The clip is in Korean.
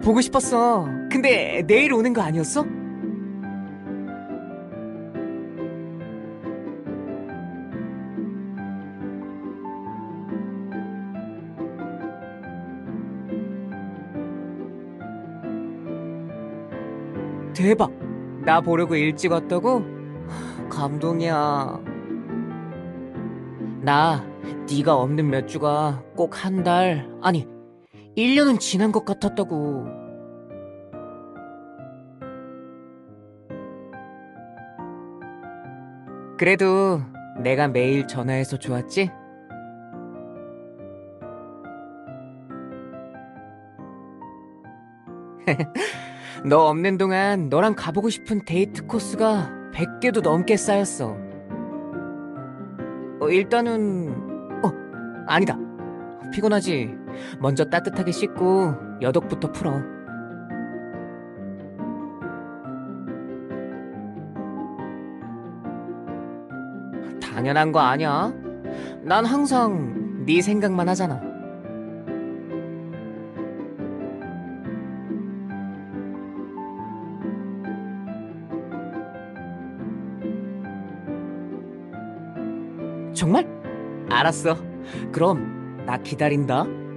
보고 싶었어. 근데 내일 오는 거 아니었어? 대박. 나 보려고 일찍 왔다고? 감동이야. 나 네가 없는 몇 주가 꼭 한 달, 아니 1년은 지난 것 같았다고. 그래도 내가 매일 전화해서 좋았지? 너 없는 동안 너랑 가보고 싶은 데이트 코스가 100개도 넘게 쌓였어. 일단은 아니다. 피곤하지? 먼저 따뜻하게 씻고 여독부터 풀어. 당연한 거 아니야? 난 항상 네 생각만 하잖아. 정말? 알았어. 그럼 나 기다린다.